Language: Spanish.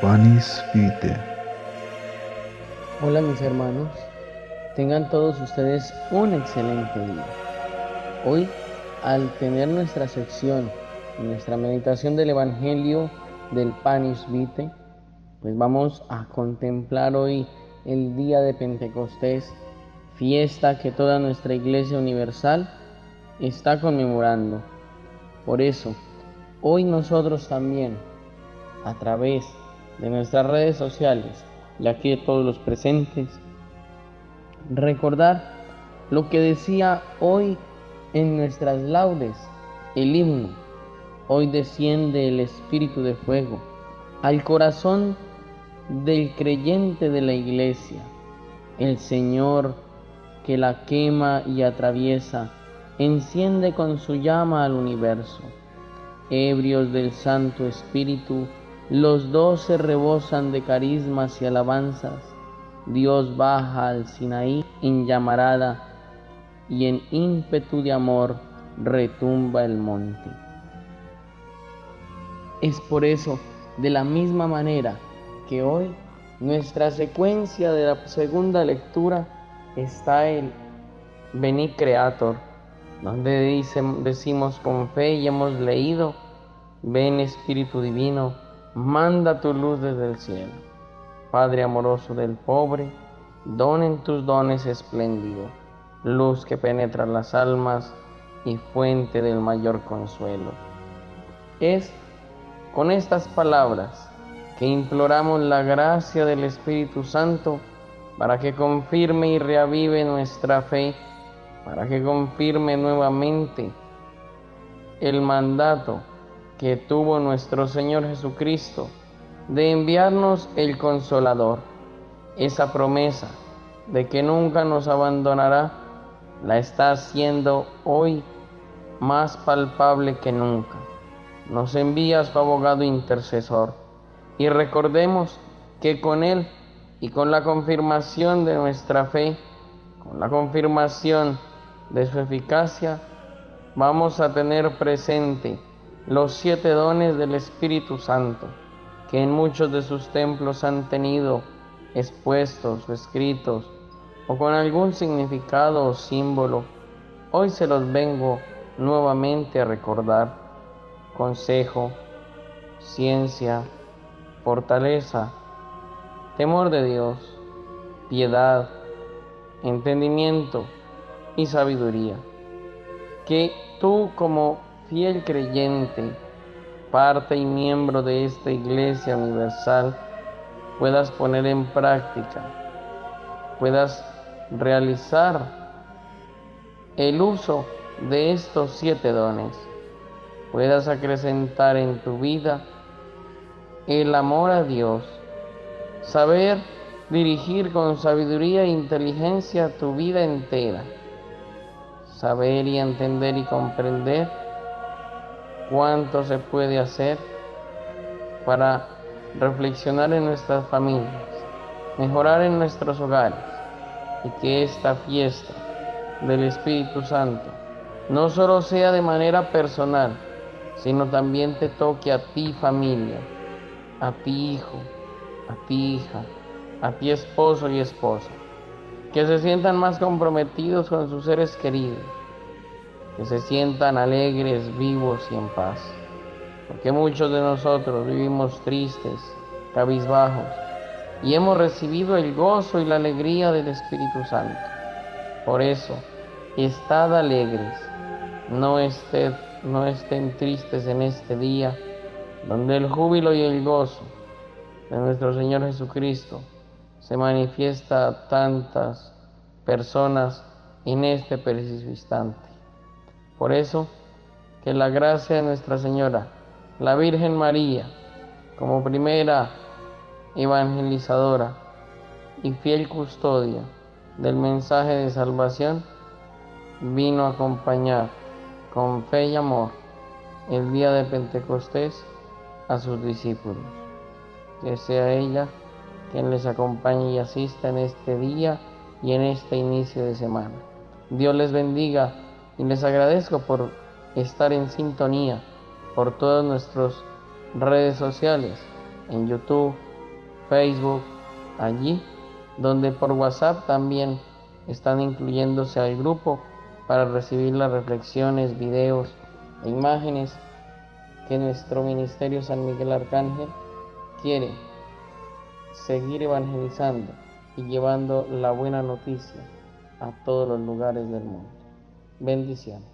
Panis Vitae. Hola mis hermanos, tengan todos ustedes un excelente día. Hoy, al tener nuestra sección, nuestra meditación del Evangelio del Panis Vitae, pues vamos a contemplar hoy el día de Pentecostés, fiesta que toda nuestra Iglesia Universal está conmemorando. Por eso, hoy nosotros también, a través de nuestras redes sociales y aquí de todos los presentes, recordar lo que decía hoy en nuestras laudes el himno. Hoy desciende el Espíritu de fuego al corazón del creyente de la Iglesia, el Señor que la quema y atraviesa, enciende con su llama al universo. Ebrios del Santo Espíritu, los 12 rebosan de carismas y alabanzas. Dios baja al Sinaí en llamarada y en ímpetu de amor retumba el monte. Es por eso, de la misma manera que hoy nuestra secuencia de la segunda lectura está el Veni Creator, donde decimos con fe y hemos leído: ven Espíritu Divino, manda tu luz desde el cielo. Padre amoroso del pobre, don en tus dones espléndido, luz que penetra las almas y fuente del mayor consuelo. Es con estas palabras que imploramos la gracia del Espíritu Santo para que confirme y reavive nuestra fe, para que confirme nuevamente el mandato que tuvo nuestro Señor Jesucristo de enviarnos el Consolador. Esa promesa de que nunca nos abandonará la está haciendo hoy más palpable que nunca. Nos envía a su abogado intercesor y recordemos que con él y con la confirmación de nuestra fe, con la confirmación de su eficacia, vamos a tener presente los 7 dones del Espíritu Santo, que en muchos de sus templos han tenido expuestos o escritos, o con algún significado o símbolo. Hoy se los vengo nuevamente a recordar: consejo, ciencia, fortaleza, temor de Dios, piedad, entendimiento y sabiduría. Que tú, como fiel creyente, parte y miembro de esta Iglesia Universal, puedas poner en práctica, puedas realizar el uso de estos 7 dones, puedas acrecentar en tu vida el amor a Dios, saber dirigir con sabiduría e inteligencia tu vida entera, saber y entender y comprender cuánto se puede hacer para reflexionar en nuestras familias, mejorar en nuestros hogares, y que esta fiesta del Espíritu Santo no solo sea de manera personal, sino también te toque a ti, familia, a ti, hijo, a ti, hija, a ti, esposo y esposa, que se sientan más comprometidos con sus seres queridos, que se sientan alegres, vivos y en paz, porque muchos de nosotros vivimos tristes, cabizbajos, y hemos recibido el gozo y la alegría del Espíritu Santo. Por eso, estad alegres, no estén tristes en este día, donde el júbilo y el gozo de nuestro Señor Jesucristo se manifiesta a tantas personas en este preciso instante. Por eso, que la gracia de Nuestra Señora, la Virgen María, como primera evangelizadora y fiel custodia del mensaje de salvación, vino a acompañar con fe y amor el día de Pentecostés a sus discípulos. Que sea ella quien les acompañe y asista en este día y en este inicio de semana. Dios les bendiga y les agradezco por estar en sintonía por todas nuestras redes sociales, en YouTube, Facebook, allí donde por WhatsApp también están incluyéndose al grupo para recibir las reflexiones, videos e imágenes que nuestro Ministerio San Miguel Arcángel quiere seguir evangelizando y llevando la buena noticia a todos los lugares del mundo. Bendiciones.